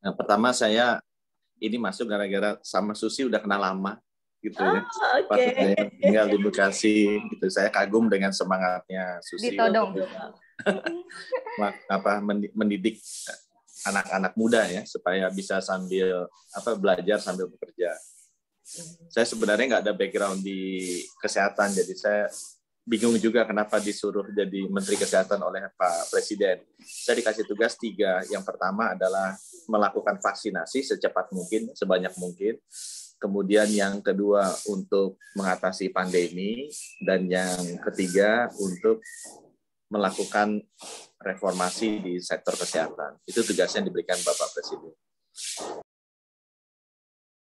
Nah, pertama saya ini masuk gara-gara sama Susi udah kenal lama gitu ya. Waktu saya tinggal di Bekasi gitu, saya kagum dengan semangatnya Susi Ditodong. mendidik anak-anak muda ya supaya bisa sambil belajar sambil bekerja. Saya sebenarnya nggak ada background di kesehatan, jadi saya bingung juga kenapa disuruh jadi Menteri Kesehatan oleh Pak Presiden. Saya dikasih tugas 3. Yang pertama adalah melakukan vaksinasi secepat mungkin, sebanyak mungkin. Kemudian yang kedua untuk mengatasi pandemi. Dan yang ketiga untuk melakukan reformasi di sektor kesehatan. Itu tugasnya diberikan Bapak Presiden.